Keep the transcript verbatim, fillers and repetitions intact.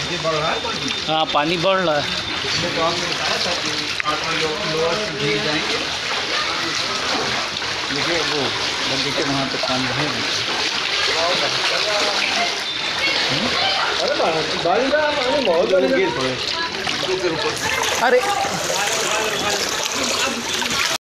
ये बढ़ रहा है पानी। हाँ पानी बढ़ रहा है। इसलिए तो आपने बताया था कि आठ लोग लोअर से भीग जाएंगे। देखिए वो नदी के वहाँ तक पानी है। अरे बारिश का पानी बहुत गिर पड़े। अरे